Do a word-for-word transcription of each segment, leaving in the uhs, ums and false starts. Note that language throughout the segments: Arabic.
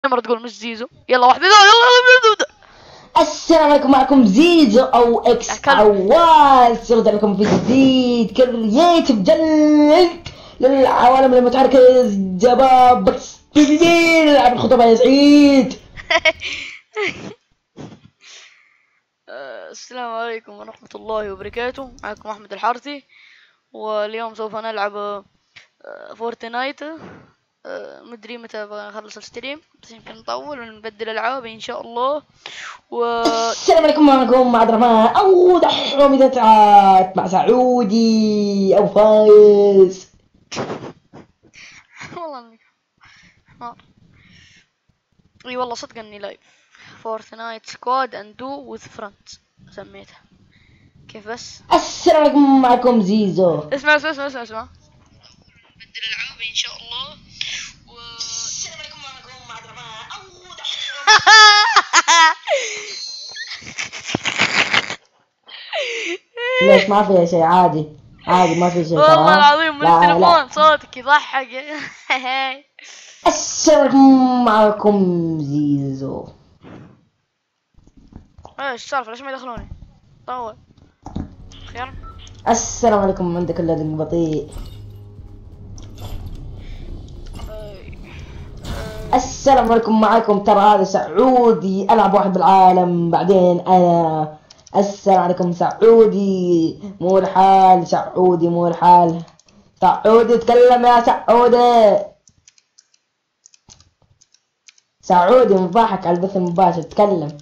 مرة تقول مش زيزو. يلا واحد يلا يلا يلا. السلام عليكم، معكم زيزو او اكس او واي. سيرجع لكم في جديد كرييتيف جلد للعوالم المتحركة جباب بس جديد نلعب الخطبة يا سعيد. السلام عليكم ورحمة الله وبركاته، معكم أحمد الحارثي، واليوم سوف نلعب فورتنايت. مدري متى بخلص الستريم، بس يمكن نطول ونبدل العاب ان شاء الله. و السلام عليكم، معكم عبد الرحمن او دحوم اذا تعات مع سعودي او فايز. والله اني اي والله صدق اني لايف فورتنايت سكواد اند دو وذ فريندز سميتها كيف بس. السلام عليكم، معكم زيزو. اسمع اسمع اسمع اسمع, اسمع. نبدل العاب ان شاء الله. و السلام عليكم، معكم عبد الرحمن او ليش ما فيها شيء؟ عادي عادي ما في شيء. والله العظيم من التليفون صوتك يضحك. السلام معكم زيزو. ايش السالفة؟ ليش ما يدخلوني؟ طول خير. السلام عليكم، عندك اللودنج بطيء. السلام عليكم، معكم ترى هذا سعودي العب واحد بالعالم بعدين انا. السلام عليكم سعودي مو الحال، سعودي مو الحال. سعودي تكلم يا سعودي. سعودي مضحك على البث المباشر تكلم.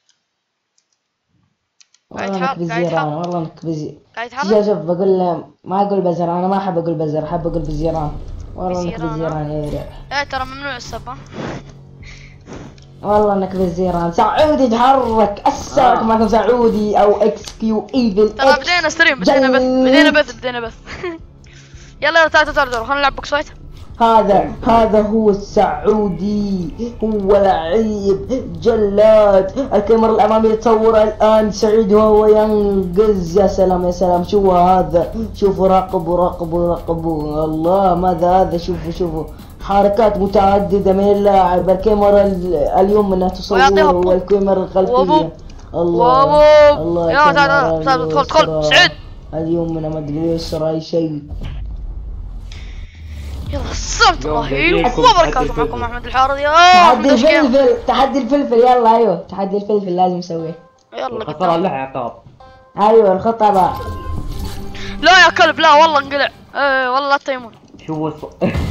والله انك بزيران، والله انك بزي. شوف شوف بقول له ما اقول بزر، انا ما احب اقول بزر، احب اقول بزيران. والله انك بزيران يا ايه ترى ممنوع السبة. والله انك بزيران. سعودي تحرك. السلام عليكم، معكم سعودي او اكس كيو ايفل. ترى بدينا ستريم، بدينا بث بدينا بث بدينا بث. يلا يلا تعالوا تعالوا خلينا نلعب بوكس فايت. هذا هذا هو السعودي، هو لعيب جلاد. الكاميرا الاماميه تصور الان سعيد وهو ينقز. يا سلام يا سلام، شو هذا؟ شوفوا راقبوا راقبوا راقبوا. الله ماذا هذا؟ شوفوا شوفوا حركات متعدده من اللاعب. الكاميرا اليوم منها تصور والكاميرا الخلفيه. الله الله يا تعال تعال ادخل ادخل سعيد. اليوم منها ما ادري يسرى اي شيء. يلا السلام الله وبركاته، معكم احمد الحارثي. تحدي الفلفل، تحدي الفلفل. يلا ايوه تحدي الفلفل لازم نسويه. يلا خطر اللحى عقاب. ايوه الخطة بقى. لا يا كلب لا والله انقلع. ايه والله لا تيمون. شو الص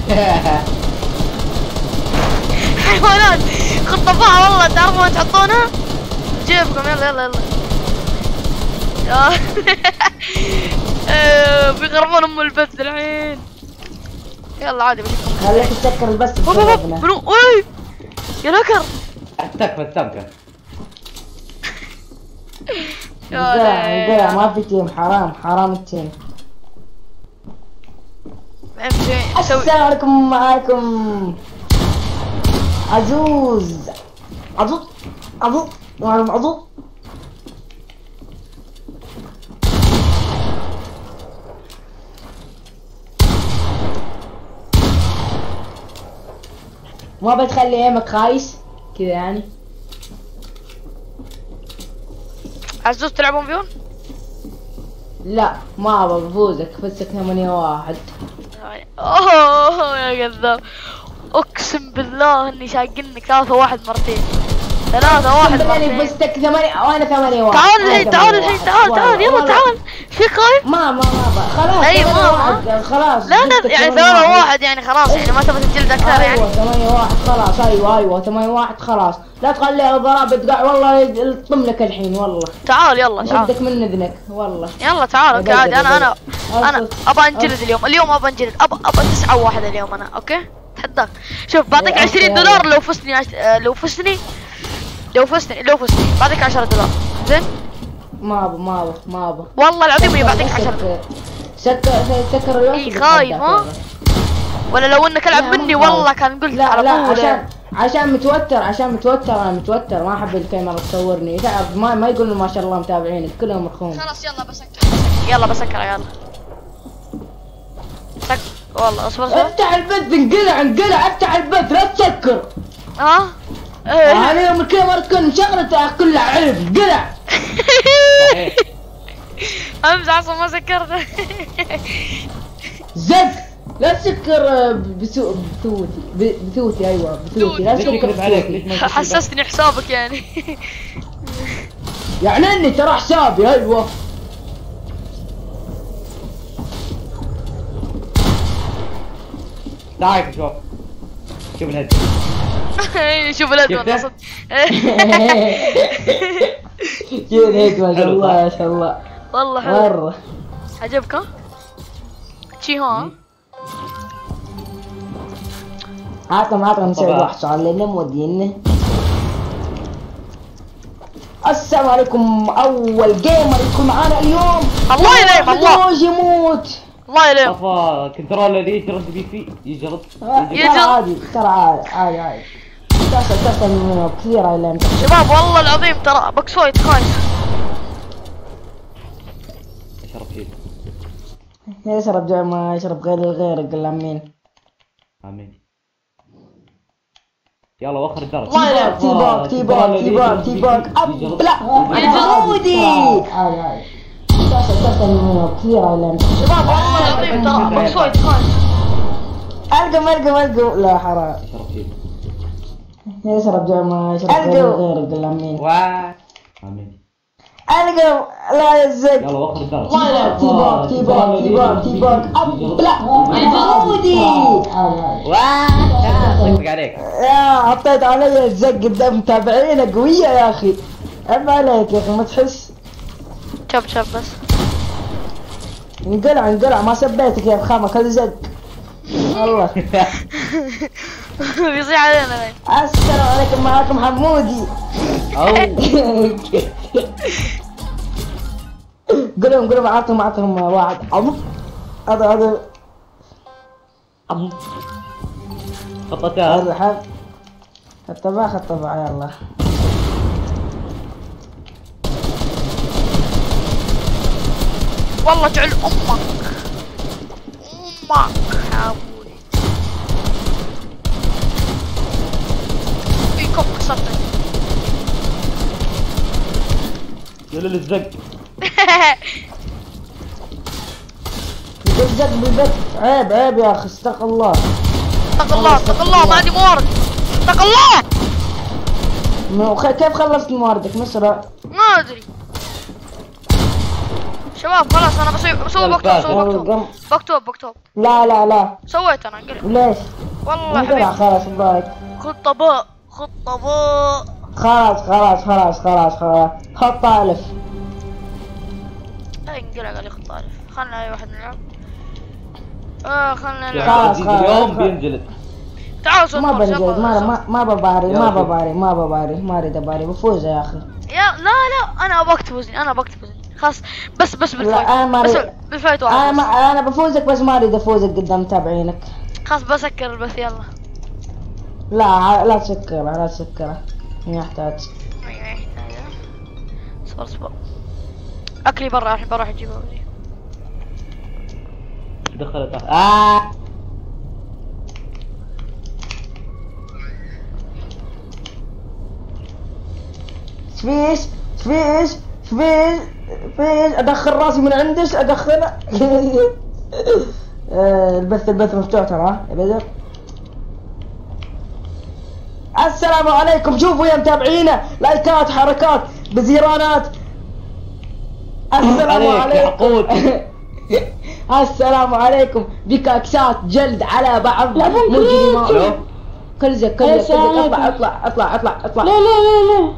حيوانات خطفوها والله. تعرفوا وين تحطونها؟ جيبكم. يلا يلا يلا. يا بيخربون ام البث الحين. يلا عادي بجيبكم. خليك تسكر البث بسببنا. منو؟ اوي يا نكر. تكفى السمكة. انقلع انقلع ما في تيم. حرام حرام التيم. السلام عليكم، معاكم عزوز عزوز عزوز معلم عزوز. ما بتخلي ايمك خايس كذا يعني. عزوز تلعبون فيهم؟ لا ما ابغى بفوزك، فزك ثمانية واحد. اوه يا كذاب، اقسم بالله اني شاقنك ثلاثة واحد مرتين. ثلاثة واحد مرتين. انا فزتك ثمانية وانا ثمانية واحد. تعال الحين تعال الحين تعال تعال يلا تعال. في خايف؟ ما ما ما خلاص. اي ما خلاص. لا لا يعني ثمانية واحد يعني خلاص يعني ما تبغى تجلد اكثر يعني. ايوه ثمانية واحد خلاص. ايوه ايوه ثمانية واحد خلاص. لا تخلي ضربة تقع والله يلطم لك الحين والله. تعال يلا تعال. بدك من اذنك والله. يلا تعال اوكي عادي. انا انا انا ابى انجلد اليوم. اليوم ابى انجلد. ابى ابى تسعة واحد اليوم انا. اوكي اتحداك. شوف بعطيك عشرين دولار لو فزتني عش... لو فزتني لو فزتني لو فزتني بعطيك عشرة دولار. زين؟ ما ابى ما ابى ما ابى والله العظيم اني بعطيك عشرة دولار. سكر سكر الوقت. اي خايف ها؟ ولا لو انك العب مني والله كان قلت لا على طول. لا عشان عشان متوتر عشان متوتر انا متوتر ما احب الكاميرا تصورني. تعرف ما ما يقولون ما شاء الله متابعينك كلهم رخوم. خلاص يلا بسكر. يلا بسكر يلا سك والله اصبر اصبر. افتح البث. انقلع انقلع افتح البث لا تسكر. ها انا يوم الكاميرا كان مشغلته كلها علب قلع. صحيح. امزح اصلا ما سكرته. زق لا تسكر بسو بثوتي بثوتي ايوه بثوتي لا تسكر بثوتي. حسستني حسابك يعني. يعني اني ترى حسابي ايوه. تعال شوف شوف الهد. شوف الهد والله صدق. شوف الهد ما شاء الله ما شاء الله والله حلو مرة عجبك ها؟ شي ها؟ عطهم عطهم نسوي واحد سؤال لنا مودينا. السلام عليكم اول جيمر يكون معانا اليوم. الله يليم الله يموت الله يليم. افا كنترول اللي يجرد بي في يجرد ترى عادي ترى عادي عادي عادي تحصل تحصل منه كثير على شباب والله العظيم ترى بوكس وايد خايس. اشرب شيء يشرب جاي ما يشرب غير الغير قل امين امين. يلا وخر الدرج. تي باك تي باك تي باك تي باك اب لا عودي عادي عادي تحصل تحصل منه كثير على شباب والله العظيم ترى بوكس وايد خايس. القم القم القم لا حرام اشرب شيء يشرب جاي ما يشرب غير الغير قل امين. واه امين. القم لا يزق يلا وخر الدرج. تي باك تي باك تي باك تي باك اب لا عودي واه طقطق عليك. يا حطيت علي الزق قدام متابعينه قوية يا اخي. عيب عليك يا اخي ما تحس. شوف شوف بس انقلع انقلع ما سبيتك يا فخامة كل زق. والله بيصيح علينا. السلام عليكم معاكم حمودي. قولهم قولهم عطهم عطهم واحد عمر هذا هذا خطتها هذا حب الطباخ الطبع يلا. والله جعل امك امك يا ابوي. فيكم كسرتني. يلا للزق. بالزق بالزق عيب عيب يا اخي استغفر الله. اتق الله اتق الله ما عندي موارد. اتق الله. كيف خلصت مواردك مسرع؟ ما ادري شباب خلاص انا بسوي بسوي بكتوب بسوي بكتوب بكتوب بكتوب. لا لا لا سويت انا انقلب. ليش؟ والله انقلع حبيبي خلاص بايك. خطة باء خطة باء. خلاص خلاص خلاص خلاص خلاص حط الف. انقلع قال لي خطة الف. خلنا اي واحد نلعب. اه خلنا نلعب. خلاص خلاص اليوم بينجلد. تعالوا سوي ما نور، بنجلد يلا. ما ما ما بباري ما بباري ما بباري ما اريد اباري بفوز يا اخي. يا لا لا انا ابغاك تفوزني انا ابغاك تفوزني خلاص بس بس بالفايت. لا انا ما بس اريد بالفايت انا واحد ما بس. انا بفوزك بس ما اريد افوزك قدام متابعينك. خلاص بسكر البث يلا. لا لا تسكرها لا تسكرها ما يحتاج. ما يحتاج. اصبر اصبر اكلي برا الحين بروح اجيبه. دخلت اه فيش فيش فيش فيش ادخل راسي من عندش ادخله. البث البث مفتوح ترى يا بدر. السلام عليكم شوفوا يا متابعينا لايكات حركات بزيرانات. السلام عليكم. السلام عليكم بكاكسات جلد على بعض مجرمات. كلزك كلزك اطلع اطلع اطلع اطلع اطلع. لا لا لا لا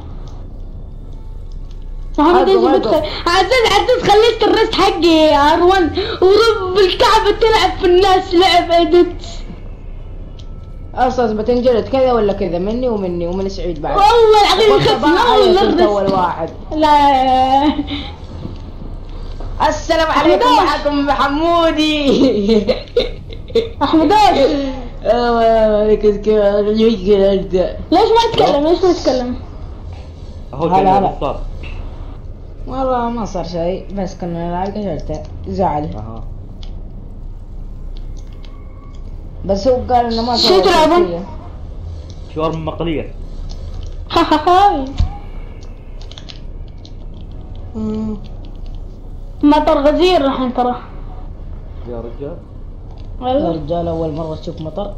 محمد ايش بتخل عزيز عزيز خليت الرست حقي يا اروان ورب الكعبة تلعب في الناس لعب ادت. اصلا بتنجلد كذا ولا كذا مني ومني ومن سعيد بعد. والله العظيم خفنا كنت اول واحد. لا السلام عليكم معكم حمودي. احمداش ليش ما تتكلم ليش ما تتكلم؟ هلا هلا صار والله ما صار شيء بس كنا نلعب قشرته زعل. اها بس هو قال انه ما شو تلعبون؟ شاورما مقلية. مم. مطر غزير الحين ترى. يا رجال يا والله. رجال اول مرة اشوف مطر.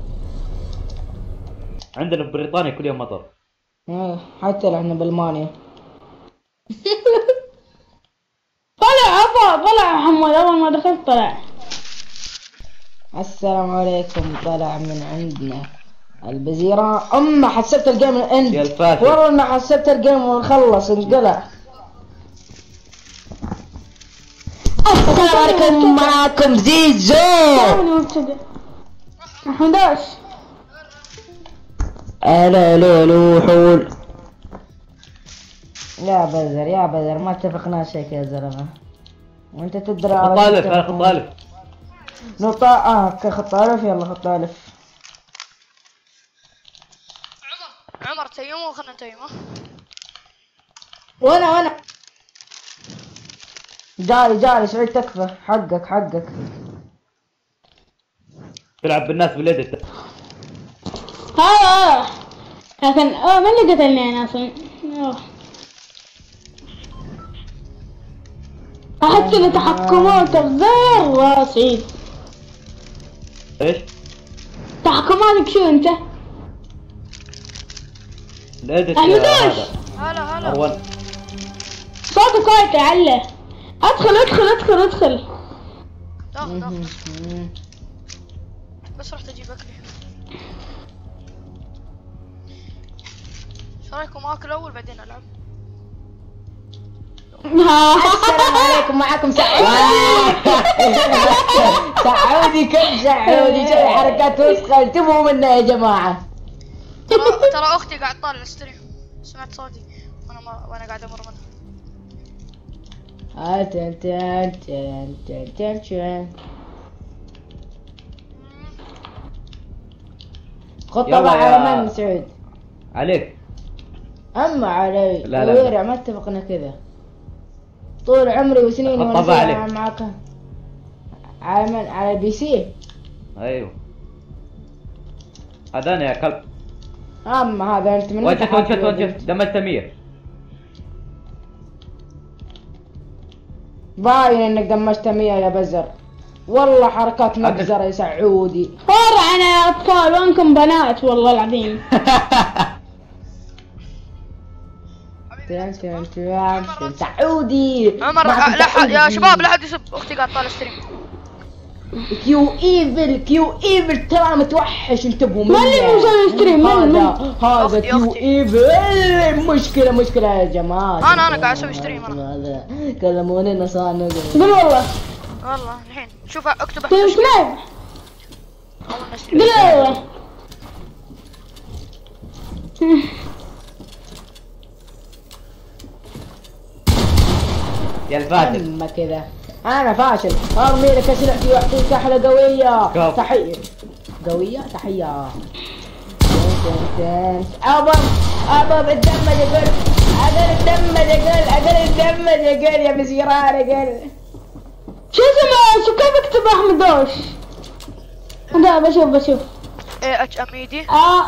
عندنا في بريطانيا كل يوم مطر. إيه، حتى احنا بالمانيا. طلع عطا طلع محمد اول ما دخلت طلع. السلام عليكم. طلع من عندنا البزيرة. اما حسبت الجيم من يا اند. الفاشل. والله ما حسبت الجيم ونخلص انقلع. السلام عليكم. معكم زيزو. محمداش. الو الو الو حول. يا بزر يا بزر ما اتفقنا شيء يا زلمه. وانت تدري على خطالف انا خطالف. نقطة اه كخطالف. يلا خطالف. عمر عمر تيمه وخلنا نتيمه. وانا وانا جاري جاري سعيد تكفى. حقك حقك. تلعب بالناس باليد. هذا لكن اه من اللي قتلني انا اصلا؟ أوه. احس ان تحكماتك غير واسعين. ايش؟ تحكماتك شو انت؟ الادت أحمد يا إيش؟ هذا هلا هلا. مروان. صوتك وايد يعلى. ادخل ادخل ادخل ادخل. داخل داخل. بس رحت اجيب اكلي. ايش رايكم اكل اول بعدين العب؟ السلام عليكم. معكم سعودي. سعودي كم سعودي. شوي حركات وسخة انتبهوا منها يا جماعة. ترى ترى اختي قاعد طالع ستريم. سمعت صوتي وانا ما وانا قاعد امر منها. تن تن تن تن تن تن. خط يلا طبعا يا- على من سعود. عليك. اما علي لا لا لا. ويرع ما اتفقنا كذا طول عمري وسنين خط وانا طبع أسوي عليك. معاك. على من؟ على البي سي. ايوه هذانا يا كلب. اما هذا انت من وجهت متى وجهت حاكي وجهت وجهت؟ دمجت مية. باين انك دمجت مية يا بزر. والله حركات مبزرة يا سعودي. فرعنا يا اطفال وانكم بنات والله العظيم. تن تن تن تن. سعودي. عمر معكم لا حد يا سعودي. شباب لا حد يسب اختي قاعد طالع ستريم. كيو ايفل كيو ايفل ترى متوحش انتبهوا من اللي منه. مسوي ستريم؟ من من؟ هذا هذا أختي- كيو أختي. ايفل. مشكلة مشكلة يا جماعة. أنا- أنا قاعد أسوي ستريم أنا. هذا كلموني نصان قول والله. والله الحين شوف اكتب تم احمد سلايف. اول نستريم. قول والله. يا الفاشل. اما كذا انا فاشل. ارمي لك اسلحتي واعطيك سحلة قوية. كف. تحية قوية. تحية. تن تن تن. ابا ابا اتدمج يا قل. اقل اتدمج يا قل. اقل اتدمج يا قل يا بزيران يا قل. شو اسمه؟ شو كيف اكتب احمد دوش؟ لا بشوف بشوف. اي اتش ام اي دي. اه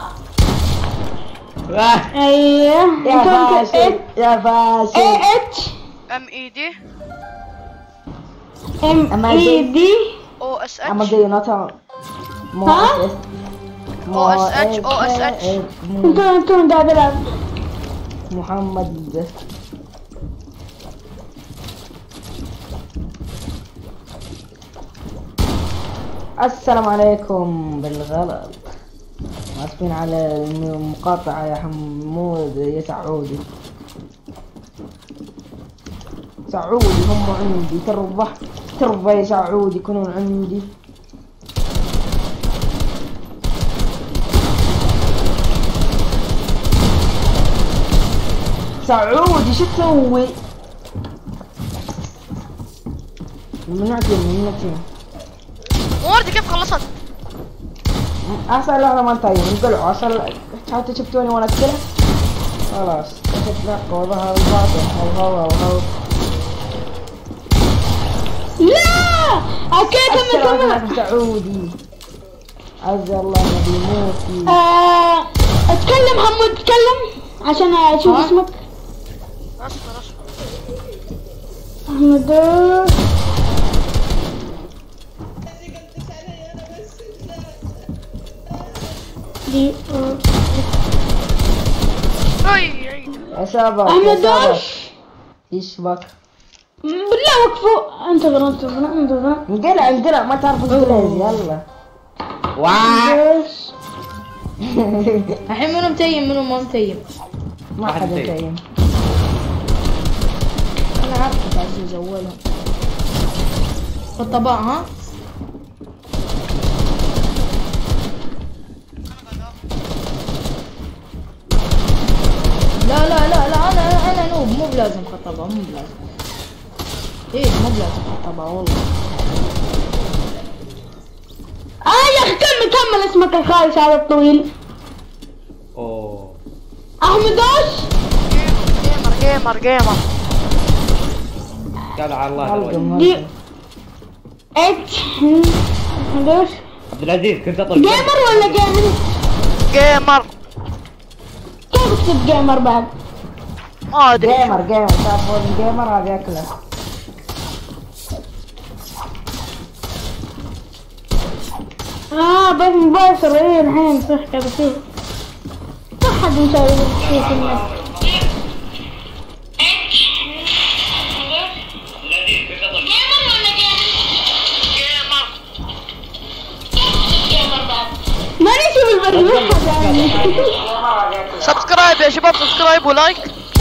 آه. ايوه. يا فاشل يا فاشل. اي اتش ام اي دي. ام أما اي زي- دي. او اس اما اتش. جاي نوتا. مو ها؟ اس أو إس إتش، أو إس إتش. انتم انتم قاعد العب. محمد. السلام عليكم. بالغلط اسفين على المقاطعة يا حمود يا سعودي. سعودي هم عندي. ترضى ترضى يا سعودي يكونون عندي. سعودي شو تسوي؟ منعتني منعتني. موردي كيف خلصت؟ احسن لحظة ما انتهي انقلعوا اصلا. حتى شفتوني وانا اتكلم خلاص اتلقى وظهر الباطل. هو هو هو لا اوكي كمل السلام كمل. عليكم سعودي. عز الله نبي موتي. آه، اتكلم حمود اتكلم. عشان اشوف ها؟ اسمك. اصبر اصبر. احمد داش. دي آه. اي عيد. يا شباب يا احمد شباب داش. ايش بك؟ بالله وقفوا. انتظر انتظر انتظر. انقلع انقلع ما تعرف انجليزي يلا. واو. داش. الحين منو متيم منو ما متيم؟ ما واحد حدا متيم. متيم. انا عارفك عزيز اولهم. بالطباع ها؟ لا لا لا لا انا انا نوب مو بلازم خطبه مو بلازم. ايه مو بلازم خطبه والله. اه يا اخي كمل كمل اسمك الخايس هذا الطويل. اوه. احمد داش. جيمر جيمر جيمر. قال على الله الوجه. هلقم دي هلقم. اتش. احمد داش. عبد العزيز كنت اطلب جيمر ولا جيمر؟ جيمر. كيف اكتب جيمر بعد؟ ما ادري. جيمر جيمر تعرفون جيمر هذا اكله. اه بس مباشر ايه الحين صح كذا فيه. ما حد مسوي شيء في النت. ما نشوف البرنامج يعني. سبسكرايب يا شباب، سبسكرايب ولايك.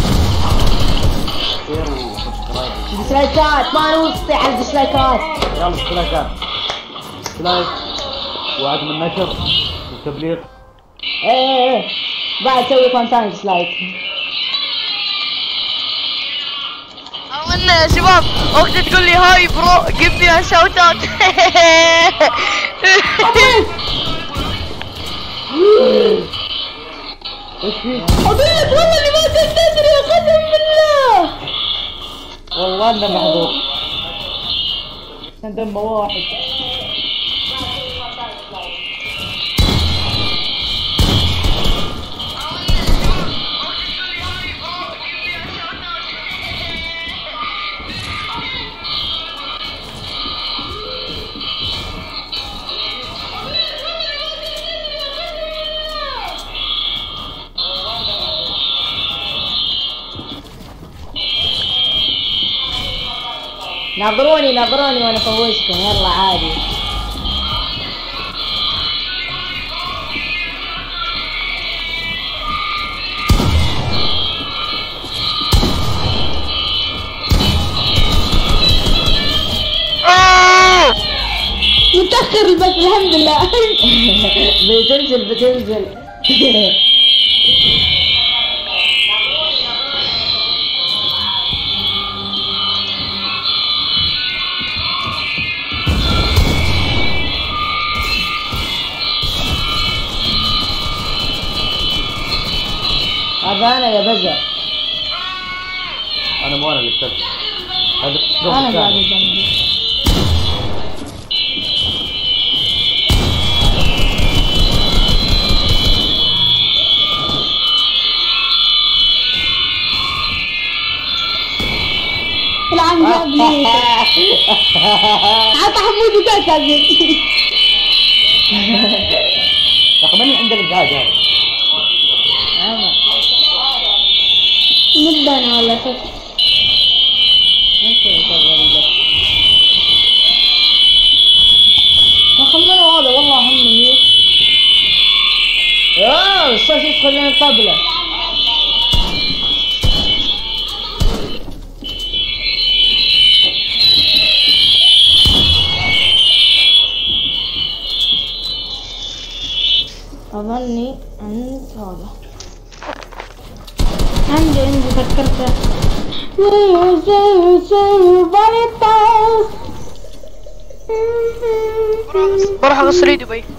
ديسلايكات ما نوصي على الديسلايكات. يلا اشتراكات. لايك وعدم النشر والتبليغ. ايه ايه ايه بعد سوي كونتنت ديسلايك. عملنا يا شباب. اختي تقول لي هاي برو جيب لي شوت اوت. ايش في؟ أبيك والله اللي ما كنت تدري قسم بالله. والله انه محظوظ. كان دمه واحد. نظروني نظروني وانا افوزكم يلا عادي. متأخر بس الحمد لله. بتنزل بتنزل. هذا انا يا بزر. انا مو انا اللي كتبت. هذا الجزء أنا قاعد الثاني. جنبي. العن جاب لي. عطى حمودي كاس هذه. يا اخي من عند الازعاج هذا؟ انا مدانا ولا شيء. انت يا شغال بس. ما خمنوا هذا والله هم ميوت. اوه الصوت يدخل لنا الطبلة. اظني انت هذا. عندي عندي فكرت. زيو زيو زيو باريتاس. بروح اغسل ايدي بي.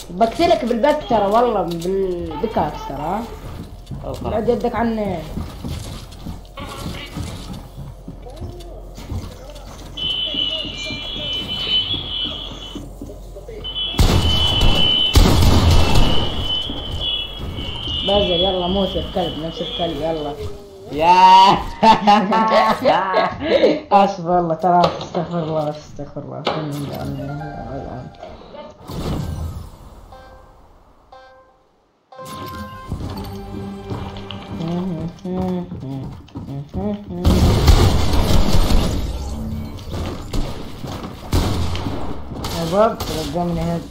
بقتلك بالبت ترى والله بالبكاكس ترى. بعد يدك عني. بازل يلا موت الكلب نفس الكلب يلا. يا اسف الله ترى استغفر الله استغفر الله الان. شباب رجعنا هاد.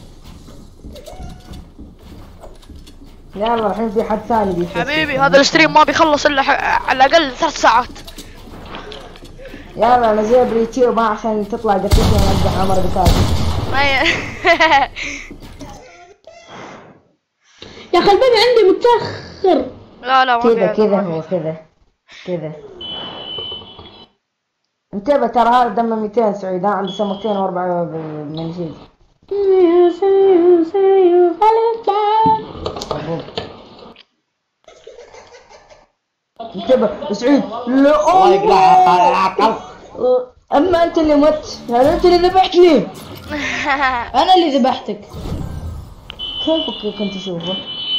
يلا الحين في حد ثاني بيخش. حبيبي هذا الستريم ما بيخلص الا على الاقل ثلاث ساعات. يلا نزل باليوتيوب عشان تطلع دقيقة ونزح عمر بكاش. يا اخي البني عندي متاخر. لا لا ما كذا في كذا هو كذا كذا. انتبه ترى هذا دمه مئتين سعيد، ها عنده سمكتين واربعة من جيد. انتبه سعيد. لا الله يقلعها. اما انت اللي مت، يعني انت اللي ذبحتني. انا اللي ذبحتك. كيفك كنت اشوفه؟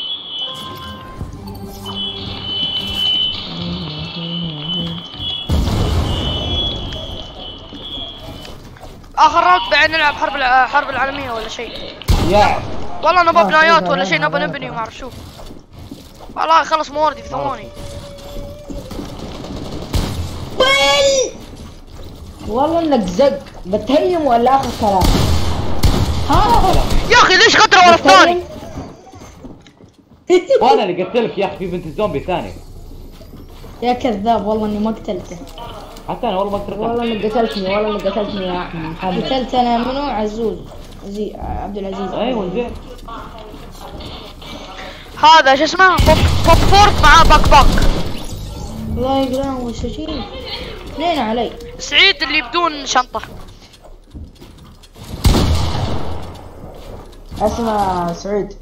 اخر راوند بعد نلعب حرب الع... حرب العالميه ولا شيء. يا والله نبى بنايات ولا شيء، نبى نبني وما اعرف شو. والله خلص مواردي في ثواني. والله انك زق بتهيم ولا اخر كلام؟ ها يا اخي ليش قدره ورا الثاني؟ وانا اللي قتلك يا اخي، في بنت الزومبي ثاني. يا كذاب والله اني ما قتلته. حتى انا والله ما قتلته. والله انك قتلتني والله انك قتلتني يا محمد. قتلت انا منو؟ عزوز زي عبد العزيز. ايوه زين. هذا شو اسمه بوب بوب فورت مع باك باك. الله يقرأهم وش شيء. اثنين علي. سعيد اللي بدون شنطه. اسمع سعيد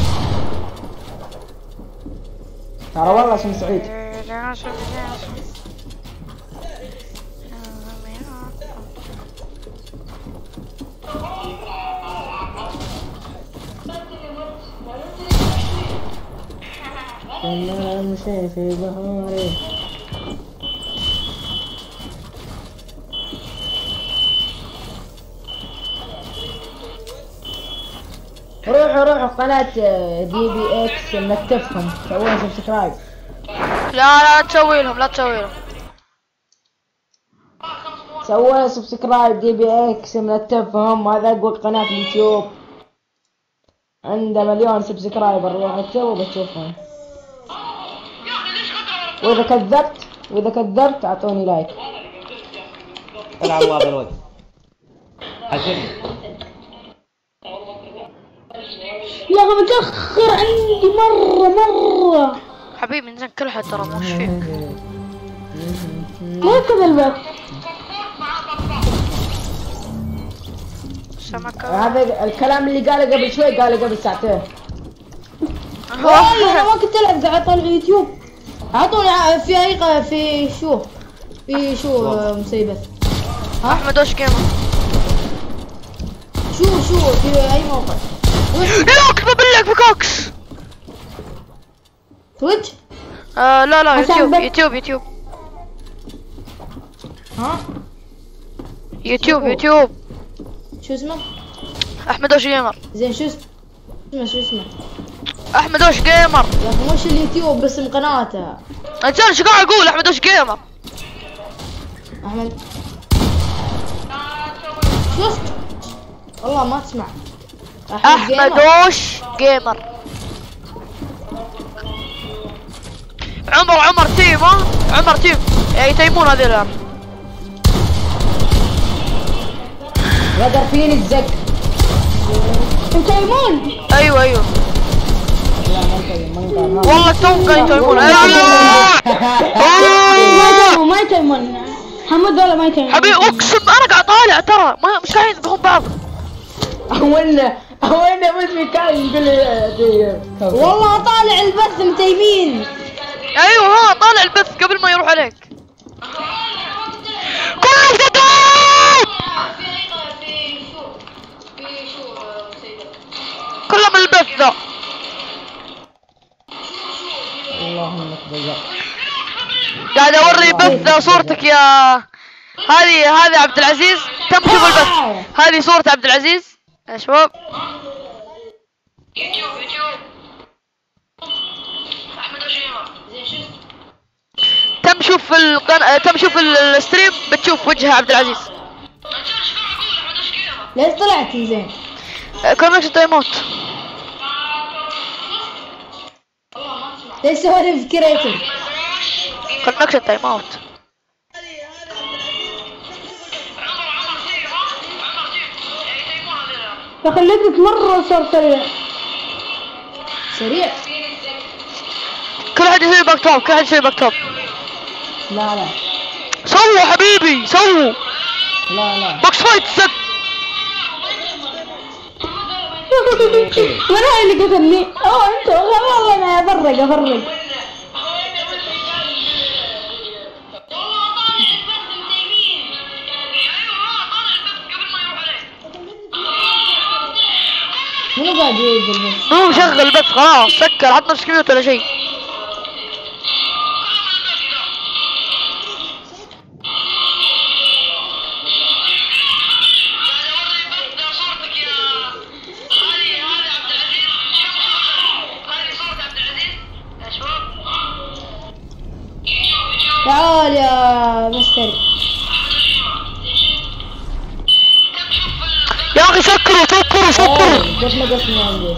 ترى والله اسمه سعيد. كنا نمشي في بحاري. روحوا روحوا قناة دي بي اكس نكتفهم، سووا سبسكرايب. لا لا تسوي لهم لا تسوي لهم. سووا سبسكرايب دي بي اكس نكتفهم، هذا اقوى قناة اليوتيوب. عنده مليون سبسكرايبر، روحوا اكتبوا بتشوفون. واذا كذبت واذا كذبت اعطوني لايك. العب هذا الوجه. حسني. يا اخي متاخر عندي مره مره. حبيبي نزل كل حد ترى مش فيك. ما كذا الباب. سمكة. هذا الكلام اللي قاله قبل شوي قاله قبل ساعتين. والله انا ما كنت العب قاعد اطالع يوتيوب. اعطوني ع- في اي ق- في شو في شو آه، مصيبة. احمد وش جيمر. شو شو في اي موقع؟ لا كنت ببلعك بكوكس. تويتش؟ آه لا لا عشان يوتيوب بك- يوتيوب يوتيوب ها يوتيوب شو؟ يوتيوب. شو اسمه؟ احمد وش جيمر. زين شو اسمه؟ اسمه شو اسمه؟ احمد وش جيمر. يا اخي مش اليوتيوب باسم قناته. انت ايش قاعد اقول احمد وش جيمر. احمد شو اسمه؟ والله ما تسمع. احمد جيمر. وش جيمر. عمر عمر تيم ها عمر تيم يتيمون هذول الان. غدر فيني الزق. انت يمون. ايوه ايوه لا ما يتيم، ما ينفع. والله توم قاعد يتيمون. ما يتيمون ما يتيمون. حمد ولا ما يتيمون. حبيبي اقسم انا قاعد طالع ترى ما مش قاعد يذبحون بعض. اولنا وين ابوس في كان يقول لي والله طالع البث متيمين. ايوه ها طالع البث قبل ما يروح عليك. كل تدريب كله من البث ذا. اللهم لك بجاء. قاعد اوري بث صورتك يا هذه هذه عبد العزيز. تم شوف البث. هذه صورة عبد العزيز يا شباب. يوتيوب يوتيوب احمد وشيماء. تم شوف القناة تم شوف الستريم بتشوف وجه عبد العزيز. ليش طلعت زين؟ كونكشن تايم اوت. ليش سوالف كريتيف؟ كونكشن تايم اوت. يا اخي الليدك مرة صار سريع. سريع. كل واحد يسوي باك توب كل واحد يسوي باك توب. لا لا سووا حبيبي سووا. لا لا بوكس فايت سك. من هاي اللي قتلني؟ اوه انت والله انا افرق افرق. منو قاعد ينزل بس؟ هو مشغل بس خلاص سكر حط نفسك ميوت ولا شيء. تعال يا مستر. يا اخي سكروا سكروا سكروا. قلت له قسمي عندي.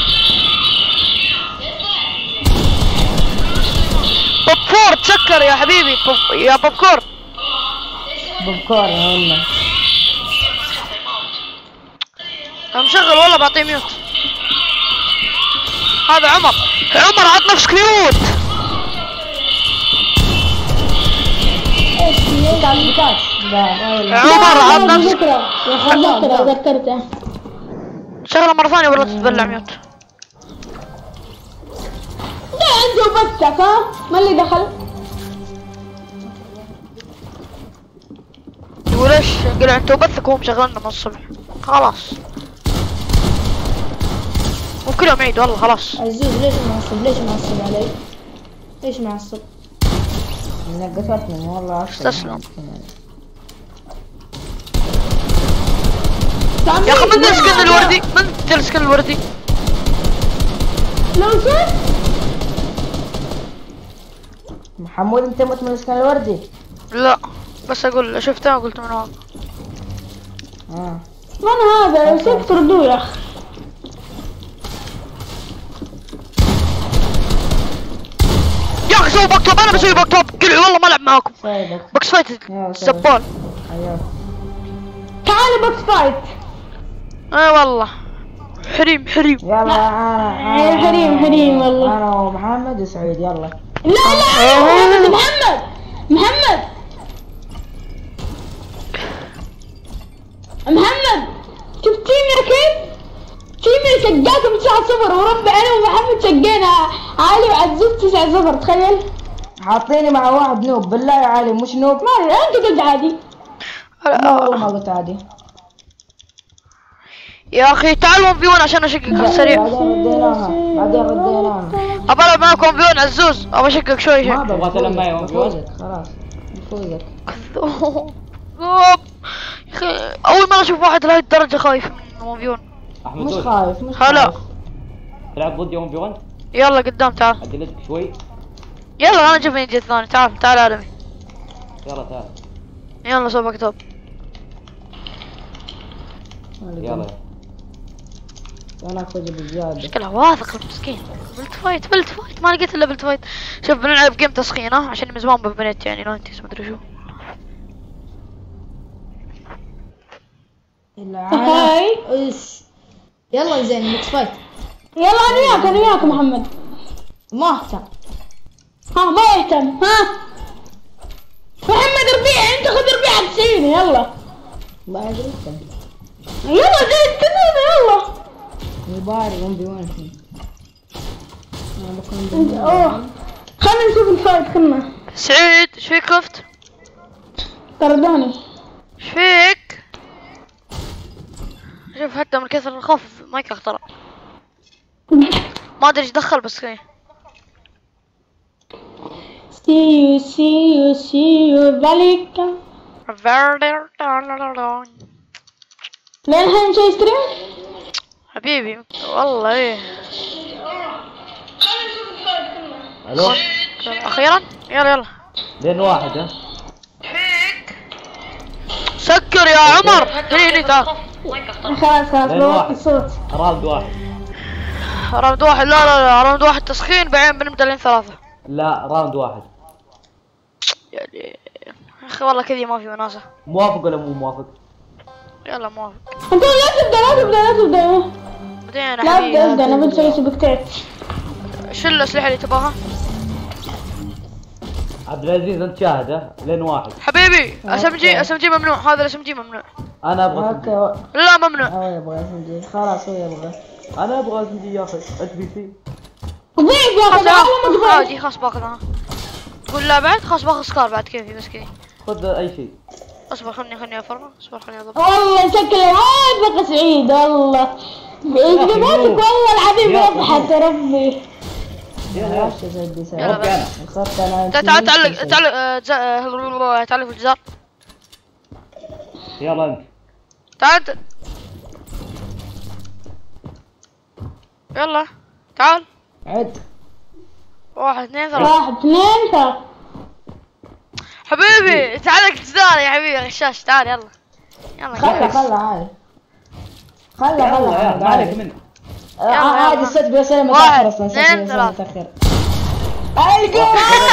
بوب فور تسكر يا حبيبي بوب يا بوب كور. ببكار هنا. انا مشغل والله بعطيه ميوت. هذا عمر عمر عط نفسك ميوت. ايش في على البكات؟ لا عمر عط نفسك. ذكرى ذكرى ذكرته. شغله مرة ثانية ولا تتبلع ميوت. ده عنده بثك ها؟ ما اللي دخل؟ يقول ايش قل انتوا بثك وهو مشغلنا من الصبح. خلاص وكلهم عيد والله خلاص. عزوز ليش معصب؟ ليش معصب علي؟ ليش معصب؟ انك قتلتني والله. استسلم يا اخي من ذا السكن الوردي من ذا السكن الوردي. لو شفت محمود انت مت من الاسكان الوردي؟ لا بس اقول شفته وقلت من هذا. اه من هذا؟ لو شفت ردوه يا اخي. يا اخي سوي باك توب. انا بسوي باك توب قلعوا والله ما العب معاكم. سايدك. بوكس فايت زبال. ايوه تعال بوكس فايت. اي والله حريم حريم. يلا انا يا حريم حريم والله. انا ومحمد وسعيد يلا. لا لا محمد محمد محمد محمد شفت تيمي كيف؟ تيمي شقاكم تسعة صفر وربي انا ومحمد شقينا علي وعزوز تسعة صفر تخيل. حاطيني مع واحد نوب بالله يا علي مش نوب. ما انت قلت عادي. لا والله ما قلت عادي. يا اخي تعال ون في ون عشان اشقك سريع. بعدين رديناها بعدين رديناها. ابى العب معاكم في ون عزوز ابى اشقك شوي شوي. ما تبغى تلعب معي ون في ون؟ بفوزك خلاص بفوزك. كذوب يا اخي اول مرة اشوف واحد لهي الدرجة خايف من ون في ون. احمد مش دول خايف مش هلا خايف. تلعب ضدي ون في ون؟ يلا قدام تعال. ادلتك شوي. يلا انا جبني الجيت الثاني. تعال تعال عالمي. يلا تعال. يلا سوي باك توب. يلا انا اخذ بالزيادة. مشكلة واثق المسكين. بلت فايت بلت فايت ما لقيت الا بلت فايت. شوف بنلعب جيم تسخين ها عشان من زمان ببنيت يعني ناينتيز مدري شو. هاي ايش؟ يلا زين بوكس فايت. يلا انا وياك انا وياك محمد. ما اهتم. ها ما يهتم ها. محمد ربيع انت خذ ربيع تسعين يلا. ما ادري. يلا زين تسعين يلا. يباري ون بي ون الحين. اوه خلنا نشوف الفايت خلنا. سعيد ايش فيك خفت؟ طردوني. ايش فيك؟ شوف حتى من كثر الخوف مايك اخترع. ما ادري ايش دخل بس خير. See you, see you, see you, باليكا. لين الحين شي ستريم؟ حبيبي والله ايه. الو اخيرا يلا يلا. لين واحد ها. سكر يا عمر. هني هني تعال. خلاص خلاص بوقف الصوت. راوند واحد. راوند واحد. لا لا لا راوند واحد تسخين بعدين بنبدا لين ثلاثة. لا راوند واحد. يعني يا اخي والله كذي ما في وناسة. موافق ولا مو موافق؟ يلا موافق. انت لا تبدا لا تبدا لا تبدا. بعدين يا لا حبيبي. تبدا ابدا انا بنسوي سبكتات. شو الاسلحة اللي تبغاها؟ عبد العزيز انت شاهد ها لين واحد. حبيبي اس ام جي اس ام جي ممنوع. هذا الاس ام جي ممنوع. انا ابغى اوكي. لا ممنوع. هو يبغى اسمجي خلاص هو يبغى. انا ابغى اسمي يا اخي اتش بي سي. ضيف ياخذ عالم ضيف. عادي خلاص باخذها. تقول لا بعد خلاص باخذ سكار بعد كيفي بس كذي. خذ اي شيء. اصبر خلني خلني افرغ. اصبر خلني اضبط. والله شكله وايد بقى سعيد والله. اجاباتك والله العظيم وضحت ربي. يا ايش زي سعيد. يلا بس. انا خسرت انا. تعال تعلق تعلق آه، ز- آه، تعلق في الجدار. يلا انت. تعال انت. يلا تعال. عد. واحد اثنين ثلاثة. واحد اثنين ثلاثة. حبيبي تعلق الجدار يا حبيبي غشاش. تعال يلا. يلا خله جاهز. خله عادي. خله يلا خله يا ما عليك منه. آه، عادي الست بيصير واحد، متاخر اصلا. الست اثنين، بيصير ثلاثة. متاخر. القى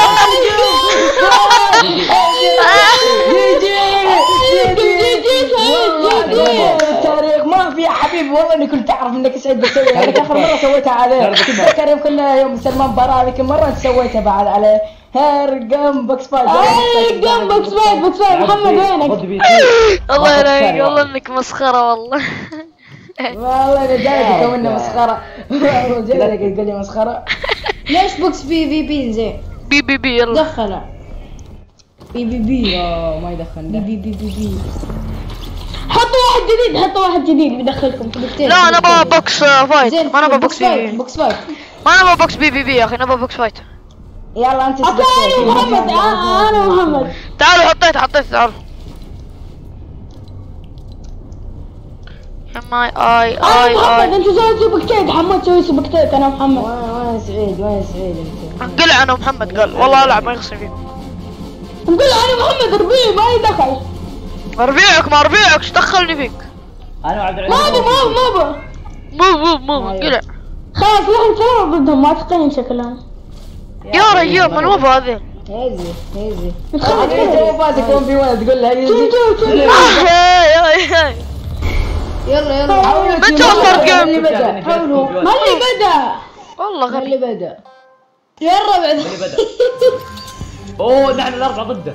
التاريخ ما في يا حبيبي. والله اني كنت اعرف انك سعيد بتسوي هذيك اخر مره سويتها عليه. تذكر يوم كنا يوم سلمان مباراه هذيك المره انت سويتها بعد عليه. هرقم بوكس فايت. هرقم بوكس فايت بوكس فايت. محمد وينك؟ خذ بي سي. الله يرايق والله انك مسخرة والله. والله انا جايك تونا مسخره. جايك يقول لي مسخره. ليش بوكس بي في بي زين؟ بي بي بي يلا. دخله. بي بي بي. اوه ما يدخلنا. بي بي بي بي. حطوا واحد جديد حطوا واحد جديد بدخلكم كلكتين. لا انا ابغى بوكس آه، فايت. ما انا ابغى بوكس بي فايت بي. بوكس فايت. ما انا ابغى بوكس بي بي بي يا اخي. انا ابغى بوكس فايت. يلا انت انا ومحمد آه، انا ومحمد. تعالوا حطيت حطيت تعالوا. ماي اي انا اي ومحمد اي. انت سويت سبكتات. محمد سوي سبكتات انا ومحمد. وين وين سعيد وين سعيد انت؟ انقلع انا ومحمد قال والله العب ما يخصني فيه. نقول انا ومحمد ربيع ما يدخل. ربيعك ما ربيعك ايش دخلني فيك؟ انا وعبد ما العزيز. ابي ما ابي ما ابي. مو مو مو انقلع. خلاص نحن سوا ضدهم واثقين شكلهم. يا رجال من وفا هذين. هيزي هيزي. نتخلص انت مو فازك ون في ون تقول له هيزي. شوف شوف. يلا يلا. من توفر جيم. اللي بدا. حولوا ما اللي بدا. والله من اللي غبي. بدا. يلا بعد. اللي بدأ. اوه نحن الاربعه ضده.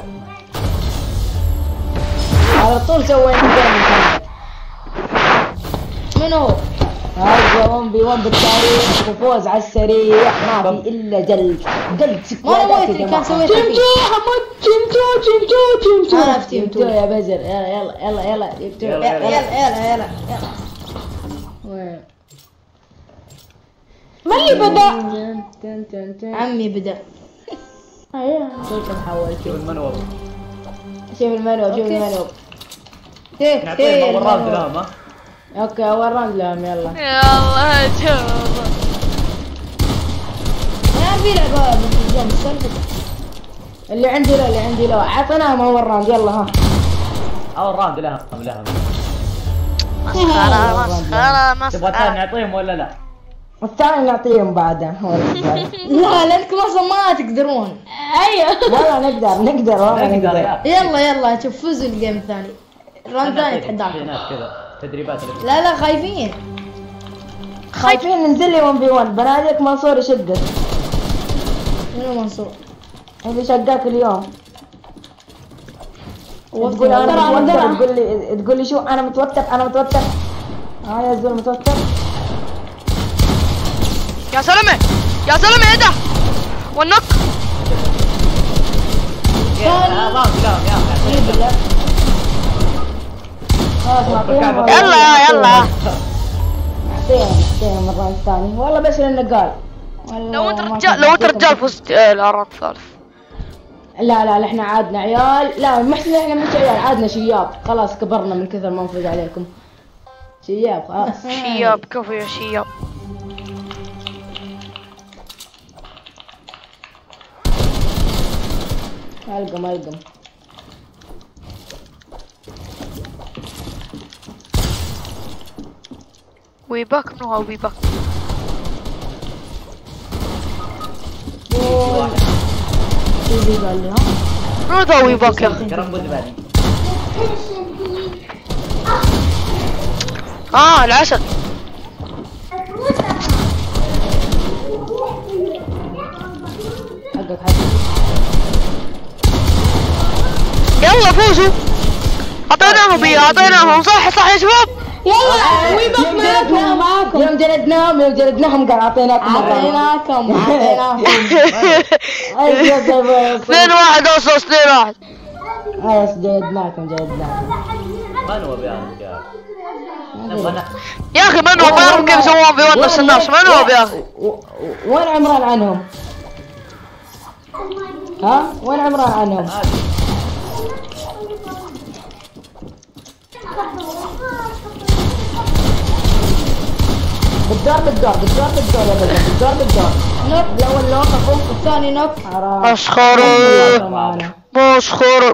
على طول سوينا جيم. من هو؟ هذا ون في ون بالتاريخ وفوز على السريع. ما في الا جلد جلد ما انا سكوادات يا مويت اللي كان جماعه. سويته فيه. تيمتو حمود تيمتو تيمتو تيمتو. انا في تيم تو. يا بزر يلا يلا يلا يلا تيمتو. يلا، يلا يلا يلا يلا. وين؟ من اللي بدا؟ تن تن تن. عمي بدا. ايوه. كيف حولت؟ شوف المنور. شوف المنوب شوف المنوب. هيك نعطيهم اول راوند هيك. لهم ها. اوكي اول راوند لهم يلا. يلا شوف. ما في لعبة بالجيم سلفت. اللي عندي له اللي عندي له عطيناهم اول راوند يلا ها. اول راوند لهم لهم. مسخرة مسخرة تبغى الثاني مسخرة. نعطيهم ولا لا؟ والثاني نعطيهم بعدها. هو اللي لا لانكم اصلا ما تقدرون. ايوه. والله نقدر نقدر والله نقدر نقدر. يا. يلا يلا شوف فوزوا الجيم الثاني. الراوند الثاني يتحداكم. ناس كذا تدريبات. لا لا خايفين. خايفين ننزل لي ون في ون. بناديك منصور يشدك. منو منصور؟ اللي شقاك اليوم. تقول ترى انا أنا متوتر. درع. تقول لي تقول لي شو انا متوتر انا متوتر. اه يا زول متوتر. يا سلامة يا سلامة، ايه ده؟ والنق يا راوند لهم يا اخي. خلاص نعطيهم. يلا يلا. نعطيهم نعطيهم مرة ثانية والله، بس لأنه قال. لو انت رجال لو انت رجال فزت الراوند الثالث. لا لا لا احنا عادنا عيال، لا محسن احنا مش عيال، عادنا شياب، خلاص كبرنا من كثر ما نفوز عليكم. شياب خلاص. شياب كفو يا شياب. القم القم. ويباك منو هو ويباك؟ اللي قال لي ها؟ منو ذا ويباك يا اخي؟ كرم بود بعدين. اه العسل. حقك حقك. يلا فوزوا. اعطيناهم اياه اعطيناهم، صح صح يا شباب. يلا ويبك معاكم معاكم. يوم جلدناهم يوم جلدناهم قال اعطيناكم مرة. اعطيناكم اعطيناكم. اثنين واحد اوصل اثنين واحد. خلاص جلدناكم جلدناكم. من هو بيا رجال؟ نبغى يا اخي من هو؟ ما يعرف كيف يسوون بيونس الناس. من هو يا اخي؟ وين عمران عنهم؟ ها؟ وين عمران عنهم؟ بالدار بالدار بالدار بالدار يا بلد، بالدار بالدار. نوك الاول نوك اخوك الثاني نوك. مسخرة مسخرة.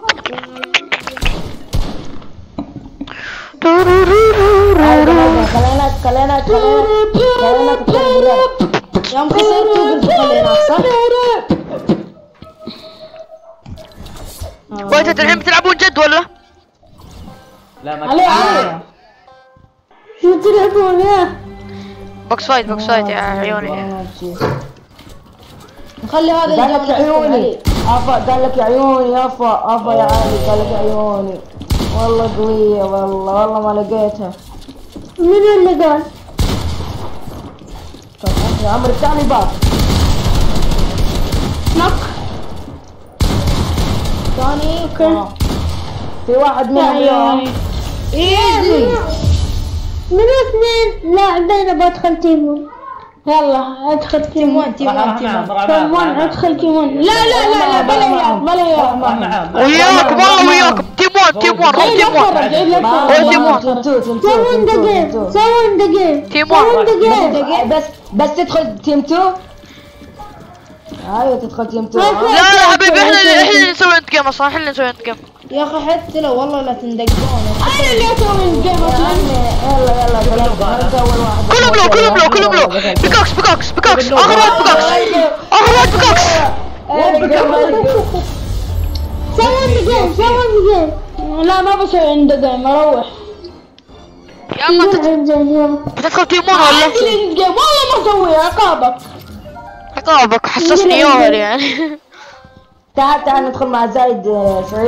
خلينا خلينا خلينا خلينا خلينا. يوم خسرتوا قلت خلينا صح؟ وانت الحين بتلعبون جد ولا؟ لا ما عليه عليه. شو تلعبون يا؟ بوكس فايت بوكس فايت يا عيوني. نخلي هذا قال لك يا عيوني افا، قال لك يا عيوني افا افا يا علي، قال لك يا عيوني. والله قوية والله والله ما لقيتها. من اللي قال؟ يا عمر الثاني باص. نوك. ثاني اوكي. في واحد منهم اليوم. ايزي. من اثنين لاعبين بدخل تيمون. يلا ادخل تيمون تيمون تيمون تيمون ادخل تيمون. لا لا لا لا بلا وياك بلا وياك. وياكم والله وياكم. تيمون تيمون روح تيمون. روح تيمون. سوون ذا جيم سوون ذا جيم تيمون. بس بس تدخل تيم تو. ايوه تدخل تيم تو. لا لا حبيبي احنا احنا اللي نسوي انت جيم اصلا، احنا اللي نسوي انت جيم. يا اخي حتى لو والله لا تندقون. انا اللي اسوي الجيم اصلا. يلا يلا يلا اول واحد. كلهم لو كلهم لو كلهم لو. بيكوكس بيكوكس بيكوكس اخر واحد بيكوكس اخر واحد بيكوكس. سوون ذا جيم سوون ذا جيم. لا ما بسوي عنده جيم اروح. يا اما تت- بتدخل تيمون ولا؟ عندي الجيم والله ما اسويها عقابك. عقابك حسسني يوهر يعني. تعال تعال ندخل مع زايد آه، سعيد.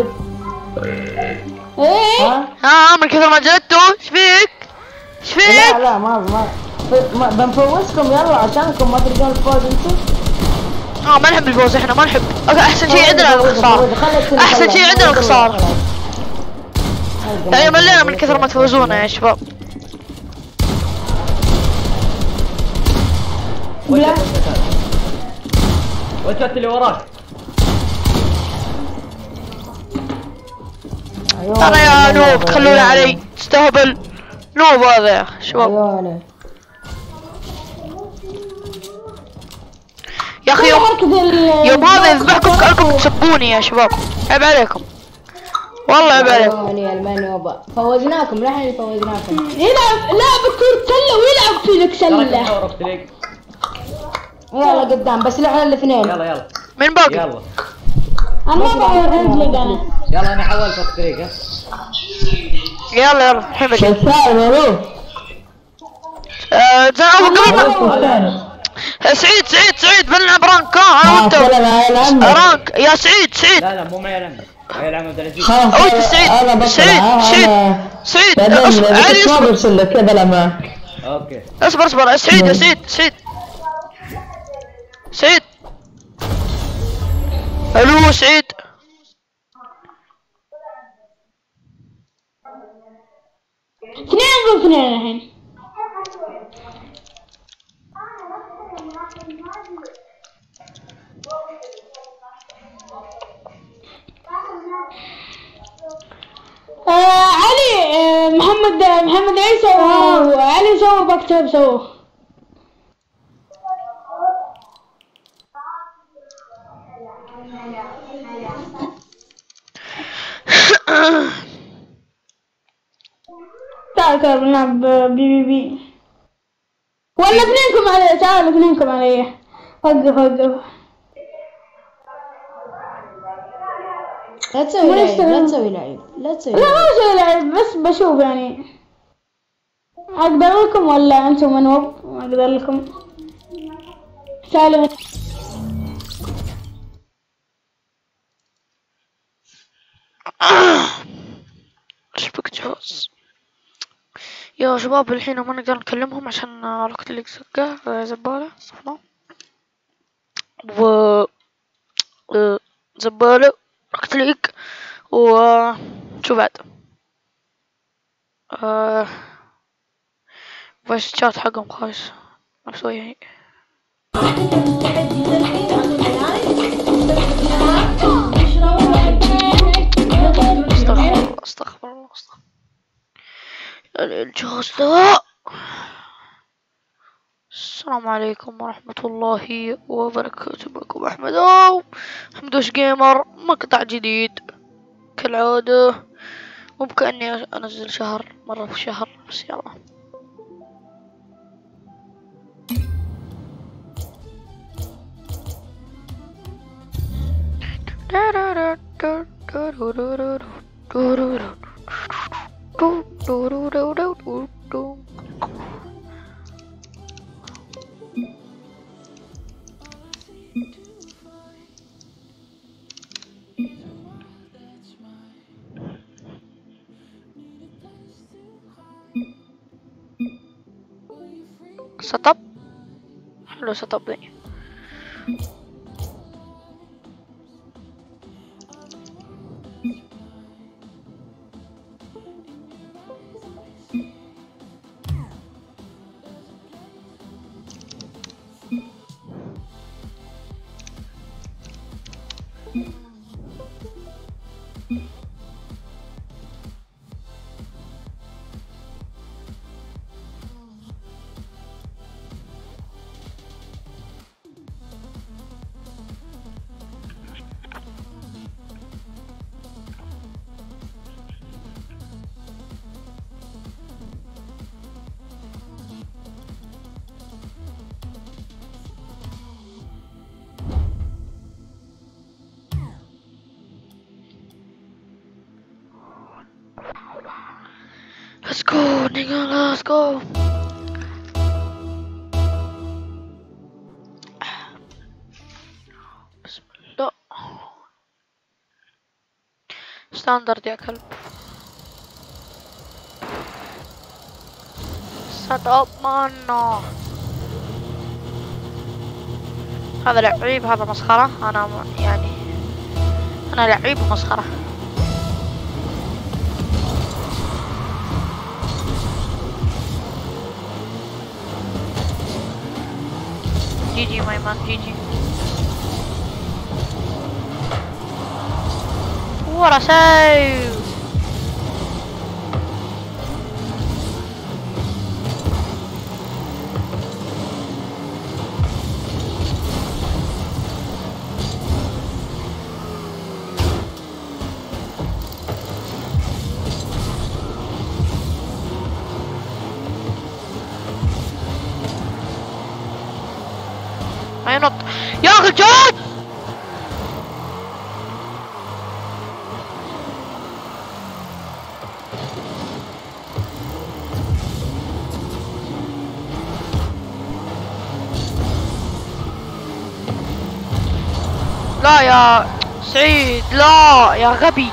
ايه ها؟ ها من كثر ما جلدتوا ايش فيك؟ ايش لا فيك؟ لا ما ما ما- بنفوزكم يلا عشانكم ما ترجعون الفوز انتم. اه ما نحب الفوز احنا ما نحب. احسن شيء عندنا الخسارة. احسن شيء عندنا الخسارة. يعني ملينا من كثر ما تفوزونا يا شباب. لا وجهت اللي وراك. انا يا نوب تخلوني علي تستهبل. نوب هذا يا اخي شباب. عيوني. يا اخي يوم يوم هذا يذبحكم كأنكم تسبوني يا شباب. عيب عليكم والله عيب عليكم. عيوني المنوبة فوزناكم نحن فوزناكم. يلعب لاعب كرة سلة ويلعب فيك سلة. عرفت ليك. يلا قدام بس نحن الاثنين. يلا يلا من باقي؟ يلا انا ما بعرف رجلي انا. يلا انا حولت الطريق ها. يلا يلا الحين بجي. الثاني روح. آه، زين أول قبل ما سعيد سعيد سعيد بنلعب رانك ها انا وانت. رانك يا سعيد سعيد. لا لا مو معي العمد. معي العمد عبد العزيز. وانت سعيد سعيد سعيد سعيد اصبر علي اصبر. اوكي اصبر اصبر سعيد يا سعيد سعيد سعيد. الو سعيد. اثنين ضد اثنين الحين. آه علي، آه محمد محمد عيسى وعلي سووا باك سووا. تعال تعال بنلعب بي بي بي ولا اثنينكم علي. تعال اثنينكم علي. وقف وقف. لا تسوي لعيب لا تسوي لعيب لا تسوي لا ما اسوي لعب، بس بشوف يعني اقدر لكم ولا انتم منوب. اقدر لكم. سالم. اشبك جهاز يا شباب. الحين ما نقدر نكلمهم عشان علاقة اللقزقة زبالة صفنا و آه، زبالة علاقة ليك و شو بعد آه... فايس شات حقهم خايس. ما اسوي هيك. استغفر الله استغفر الله استغفر الله. الجهاز لا. السلام عليكم ورحمة الله وبركاته. معكم أحمد أو أحمدوش جيمر. مقطع جديد كالعادة. مو بكأني أنزل شهر مرة في الشهر بس يلا. سطب حلو سطب ذي. Let's go nigga, let's go. بسم الله. ستاندرد يا كلب. سات اب مانا. هذا لعيب هذا مسخرة. انا يعني انا لعيب مسخرة. جي جي ماي مان جي جي. ورا سيف. ما ينط يا اخي جود. لا يا سعيد لا يا غبي.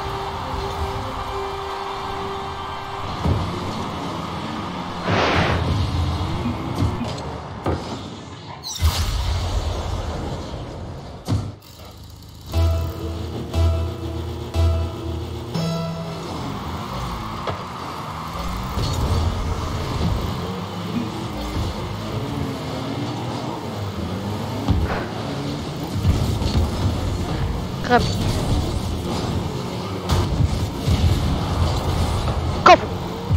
غبي. كفو.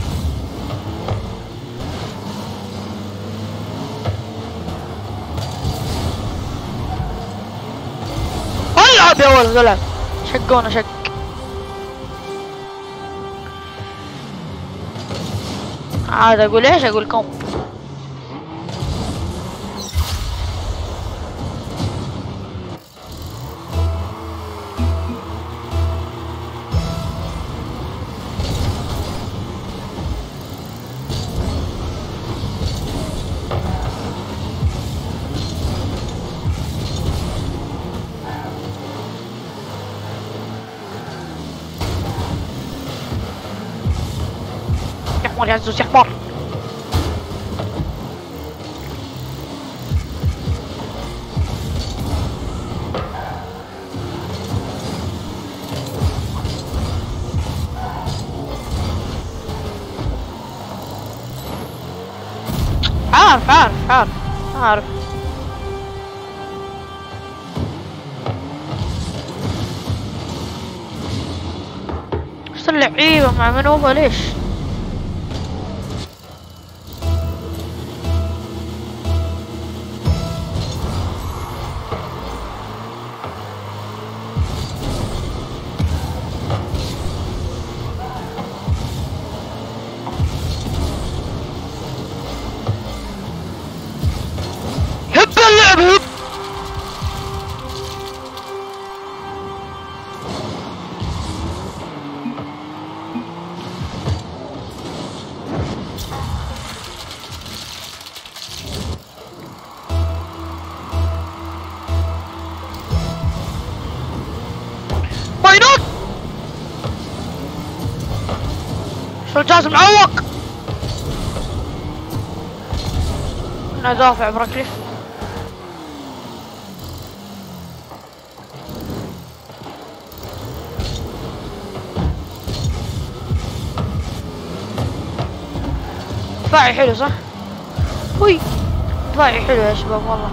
العب يا ولد العب. شقونا شق. عاد اقول ايش؟ اقول كم. يا حمار يا عزوز يا حمار. عارف عارف عارف عارف. وش اللعيبة مع منوبة ليش؟ هب اللعب هب. وينك؟ شو الجهاز معوق؟ انا دافع بركلي. دفاعي حلو صح؟ وي دفاعي حلو يا شباب والله.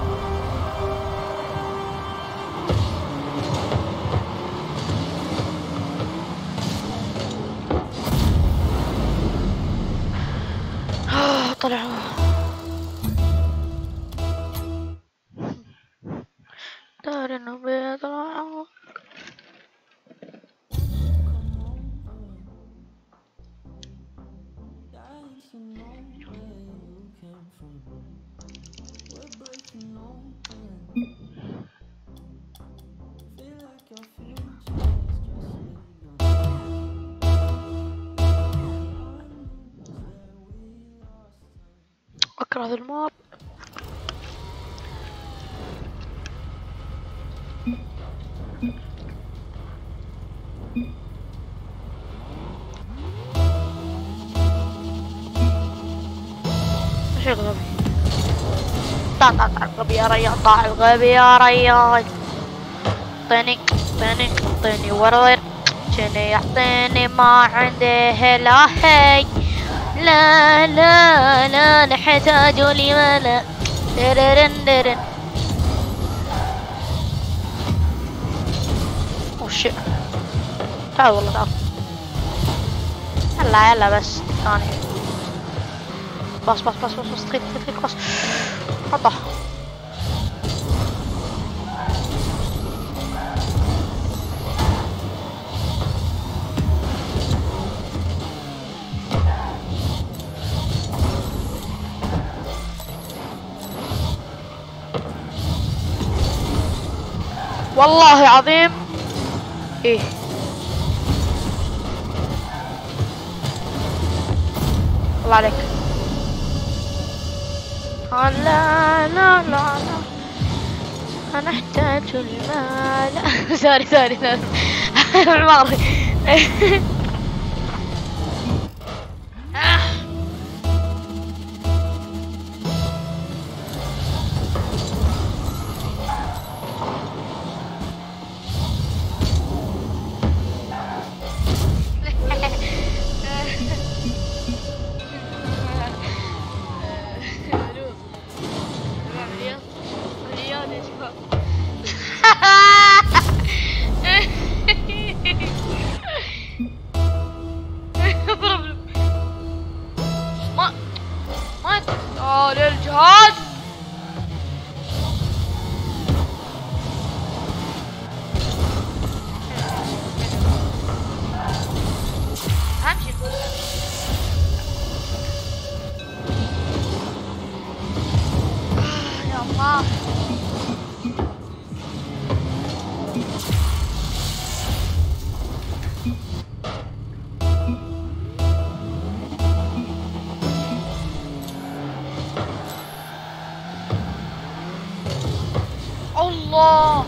طلع دار انه بيطلع. اكره هذا الماب. شيء غبي. طع طع طع الغبي يا ريال. طع الغبي يا ريال. اعطيني اعطيني اعطيني ورور. جني يعطيني ما عنده لا هي. لا لا لا نحتاج لماذا. دررن درن. وش تعال والله تعال. يلا يلا بس ثاني. باص باص باص باص باص تخيل تخيل باص. حطه. والله عظيم. ايه الله عليك. لا لا لا لا انا احتاج المال. سوري سوري سوري. عماري. طاح. الله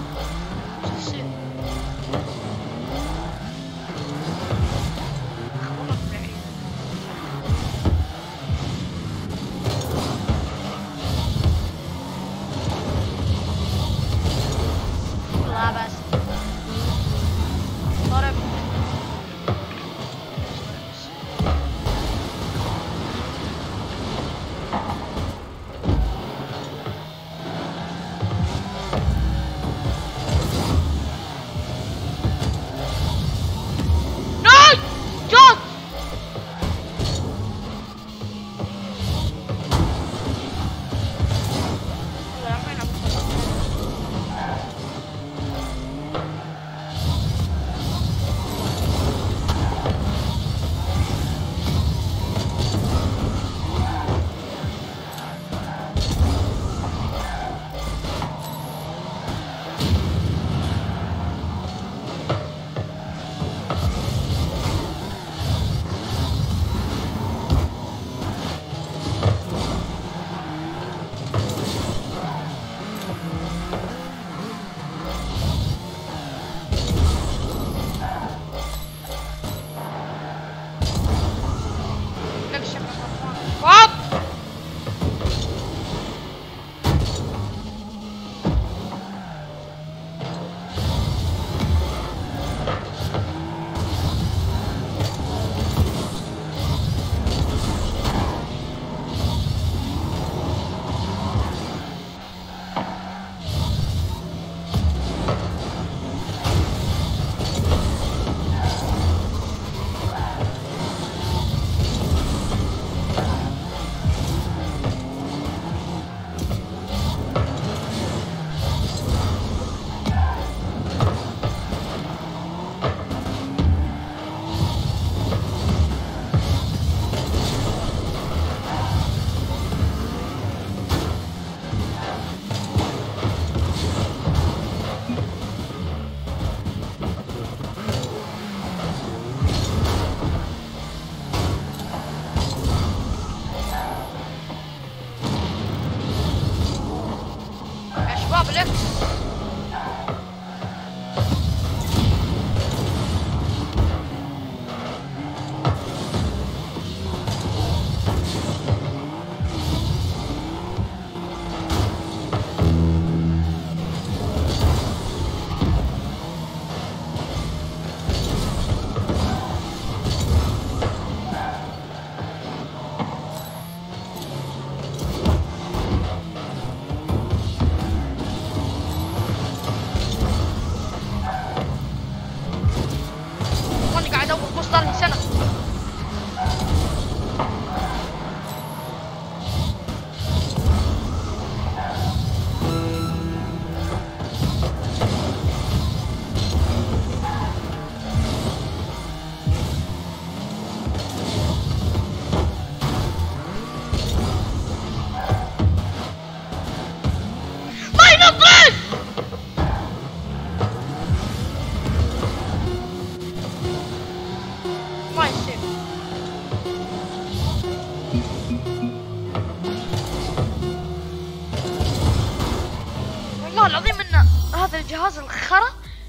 والله العظيم ان هذا الجهاز الخرا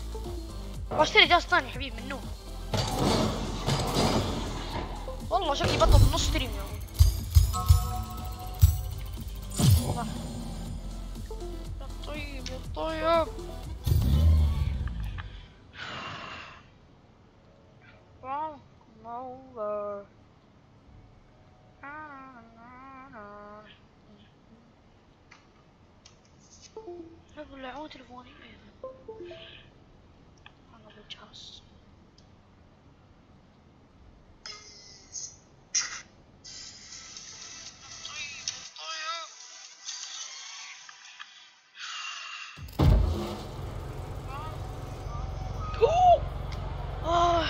واشتري جهاز ثاني حبيبي منه. والله شكلي بطل نص ستريم يا طيب يا طيب. واو نوفر ولعوا تلفوني انا بالجهاز. اوه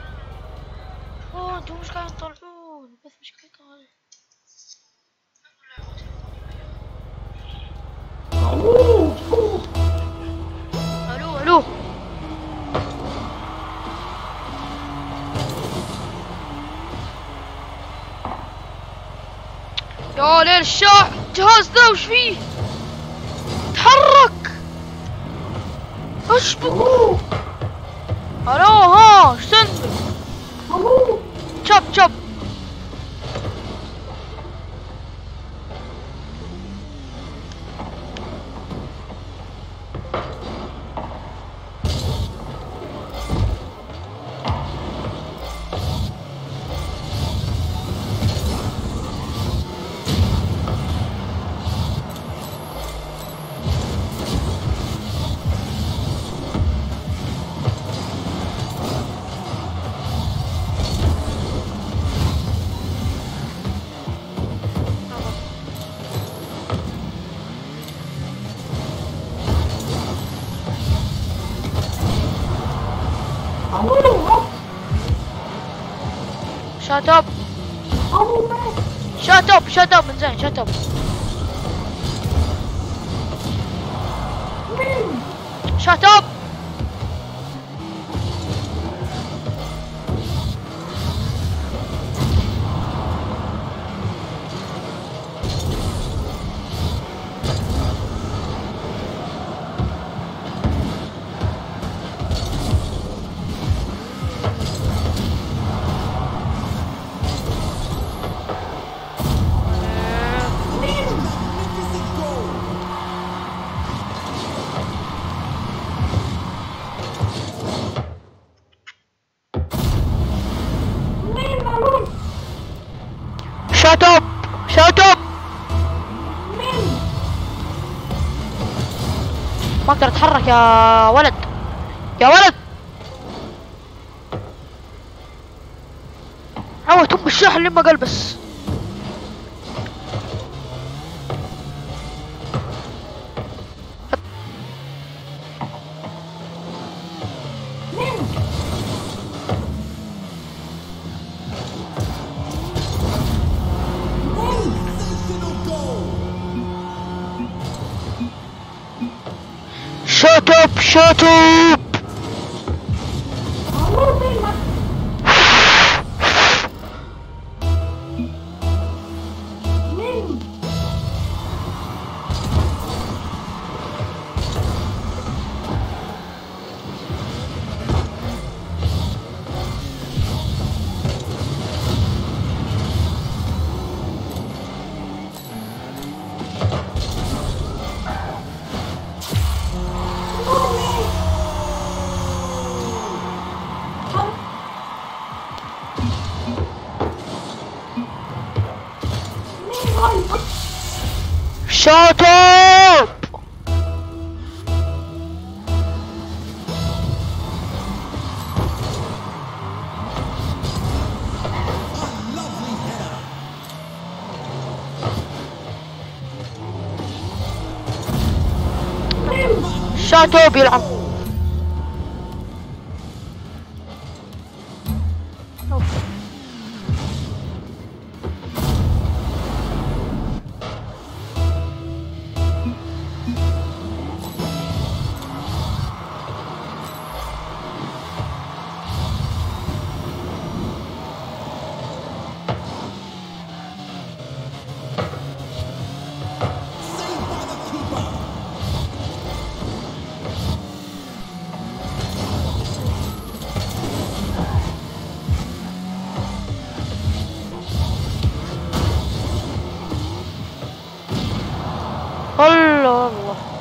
اوه انتوا مش قاعدين تطلعون بس مش قاعد يطلع. يا للشاع الجهاز ذا وش فيه؟ تحرك اشبك. الو ها ايش تنبي؟ شب شب شات اب شات اب شات اب من زين شات اب شات اب شات اب شات اب ما اقدر اتحرك يا ولد يا ولد. عوت ام الشاحن لما قال بس. Shut up, shut up! Shut up! Shut up يلعب. الله الله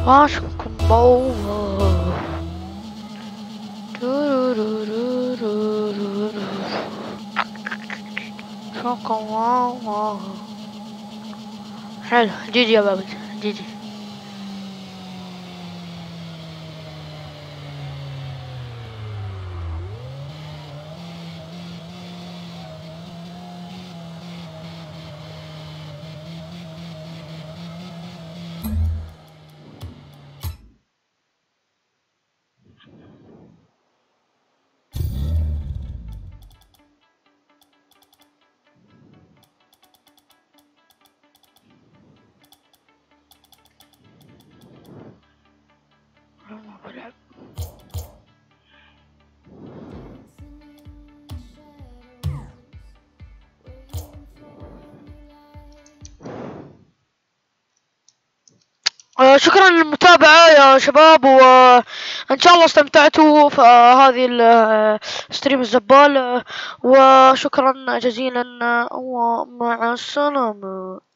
عاشقكم ضوء. حلو، جي جي يا بابا، جي جي. آه، شكرا للمتابعة يا شباب، وإن شاء الله استمتعتوا في هذه الستريم الزبال، وشكرا جزيلا ومع السلامة.